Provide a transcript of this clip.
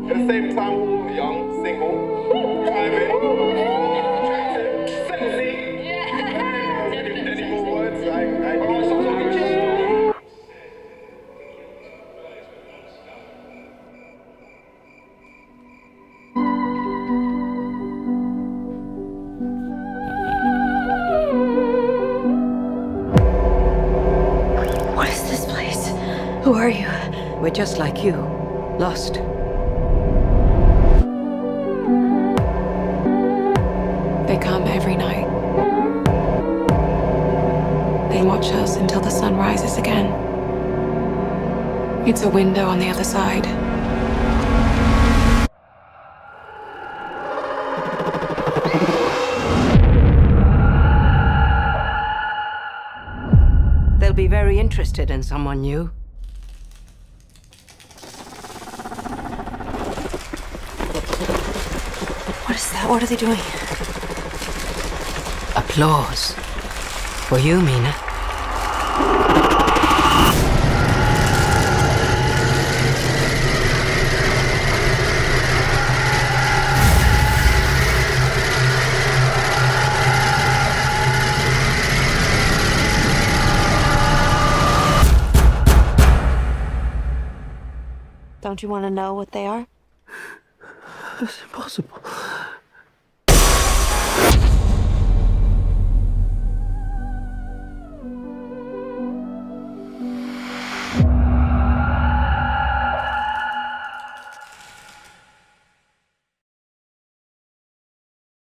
At the same time, we're all young, single, driving, attractive, sexy. Any more words? What is this place? Who are you? We're just like you. Lost. They come every night. They watch us until the sun rises again. It's a window on the other side. They'll be very interested in someone new. What is that? What are they doing? Applause. For you, Mina. Don't you want to know what they are? It's impossible.